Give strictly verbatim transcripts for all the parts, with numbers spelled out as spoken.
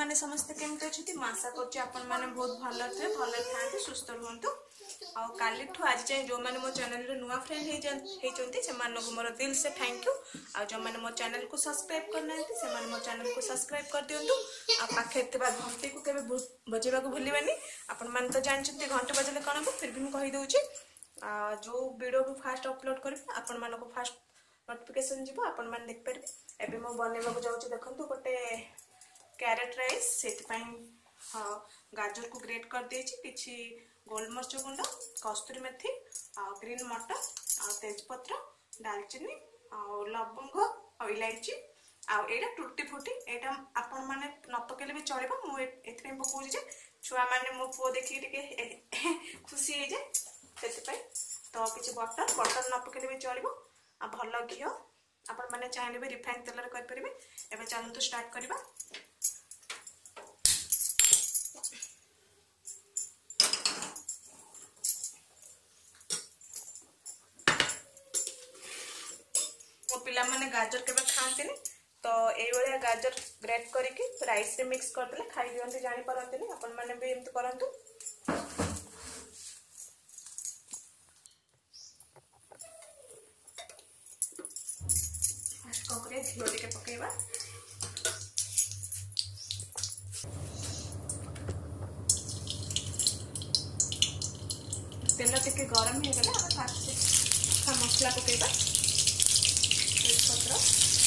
माने समस्ते केमते अछि म आशा करछि आपण माने बहुत भलो थे भलो थांते सुस्थ रहंतु आ काली ठो आज जाय जो माने मो चैनल रे नुवा फ्रेंड हे जन हे चंती से मान को मोर दिल से थैंक यू आ जो माने मो चैनल को सब्सक्राइब करनांती से मान मो चैनल को सब्सक्राइब कर दियंतु आ पाखे एते बार घंटी को केबे बजेबा को भूलिबानी आपण मान तो जानछथि घंटी बजले कोन फिर भी म कहि दउछि आ जो वीडियो को फास्ट अपलोड करबे आपण मान को फास्ट नोटिफिकेशन जीवो आपण मान देख परबे एबे म बनेबा को जाउछि देखंतु गोटे कैरेट राइस सेति पई हां गाजर को ग्रेट कर देछि किछि गोलमर्च गुंड कस्तूरी मेथी आ ग्रीन मटर आ तेजपत्र दालचीनी आ लवंग आ इलायची आ एटा टूटी फूटी एटा आपण माने न पकेले भी चलेबो मु एथरे पकोछि जे छुआ माने मो पो देखि टिके खुशी हे जे सेति पई तो किछि बटर बटर न पकेले भी चलेबो आ भलो घियो आपण माने चाहिले भी रिफाइन तेल रे कर परिबे एबे चलंतु स्टार्ट करबा पिला माने गाजर केबे खांते ने तो ए वाला गाजर ग्रेट करके राइस रे मिक्स कर देले खाइ दियंती जानि परंती ने अपन माने भी एमत करंतु फर्स्ट कोकरे घियो टिके पकेबा तेल टिके गरम हे गेला आ फास्ट खा मसला पकेबा तेजपत्र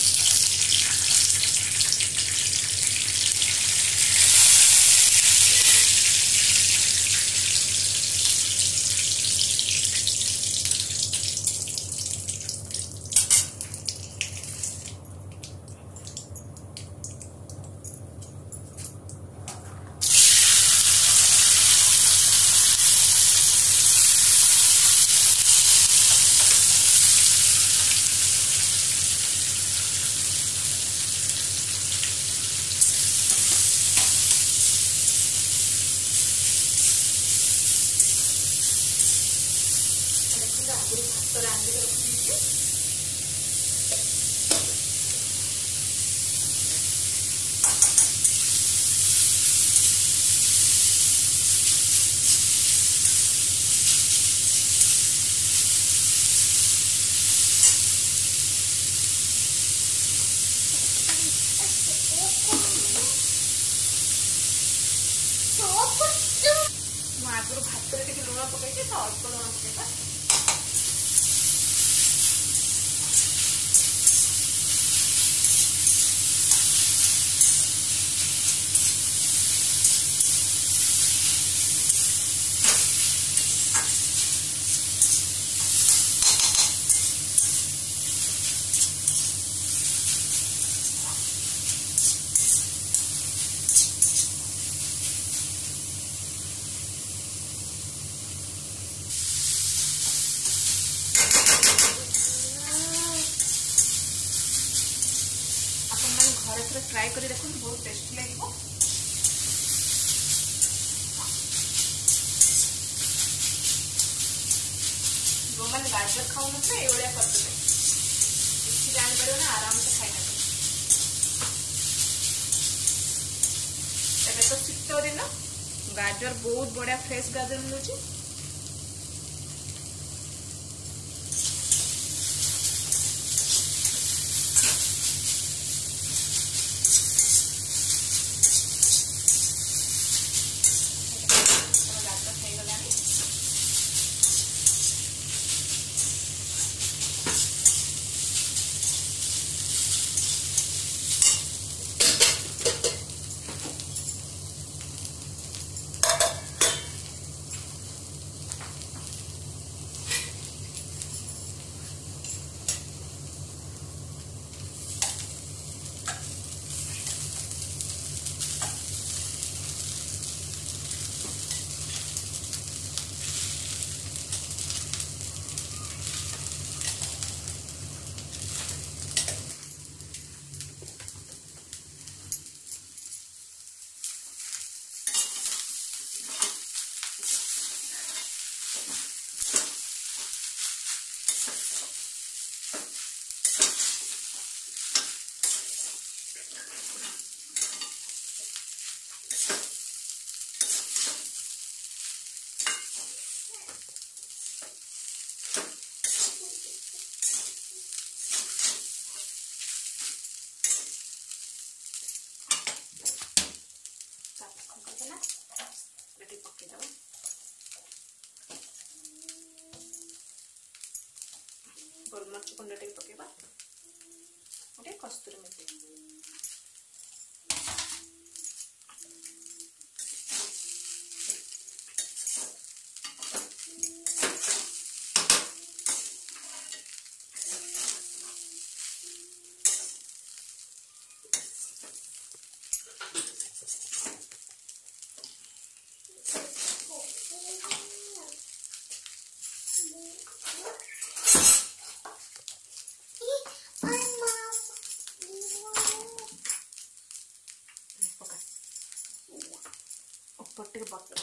तो रांधे के रख दीजिए मु आगुर भात रे टिके लुण पकाई तो अल्प लुण पकेबा घरे ट्राई कर देखो बहुत टेस्टी लगे जो मैंने गाजर खाऊ ना ये करदे किसी जानपर ना आराम से खाई एबे तो शीत दिन गाजर बहुत बढ़िया फ्रेश गाजर मिलूची गोलमरिच गुंड टे पकेबा गोटे कस्तूरी मेथी पट्टी बटर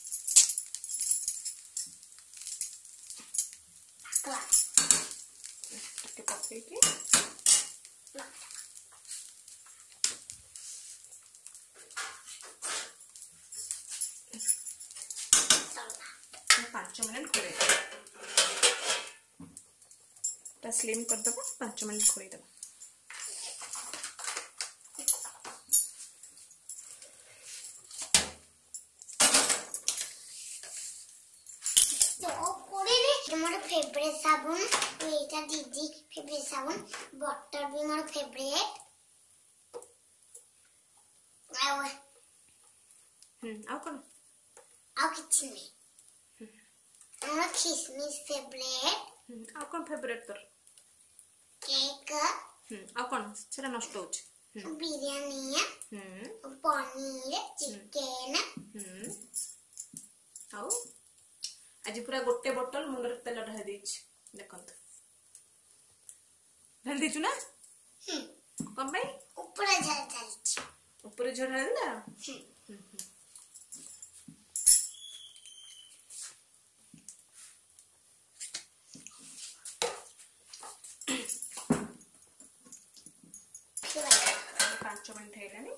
पकई पांच मिनट खोले स्लिम करदे पांच मिनट खोई दबा मोर फेवरेट साबुन एटा दीदी फेवरेट साबुन बटर भी मोर फेवरेट आउ हम आउ कोन आउ किछ नहीं मोर किशमिश फेवरेट हम आउ कोन फेवरेट तोर केक हम आउ कोन सेटा नष्ट होछ बिरयानी हम पनीर चिकन हम आउ आज पूरा गोटे बोतल मुंडर तेल ढाई देछ देखंत ढाल देछु ना हम कम भाई ऊपर झड़ जाइछ ऊपर झड़ रहला पांच मिनट हेलानी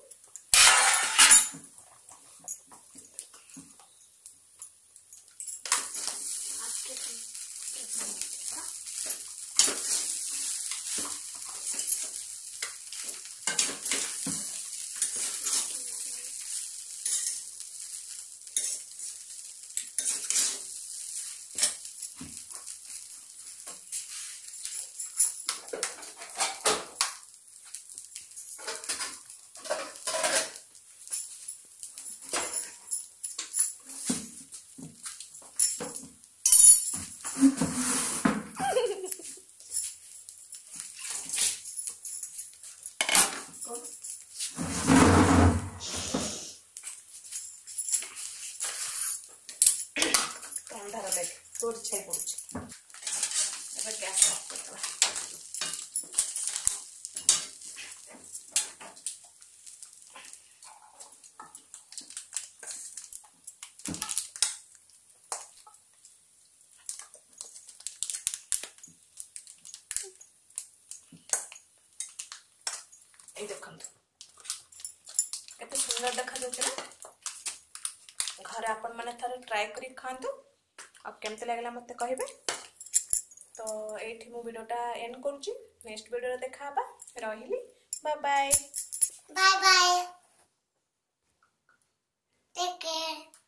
तोड़ छाई पड़छ अब गैस ऑफ कर दबा ए देखंतु केते सुंदर देखा जाउछ ना घर आपण माने थारे ट्राई करी खांतु अब केमते लागला मते कहिबे तो एठी मु वीडियोटा एंड करूची नेक्स्ट वीडियो रे देखाबा रहिली bye bye bye bye take care.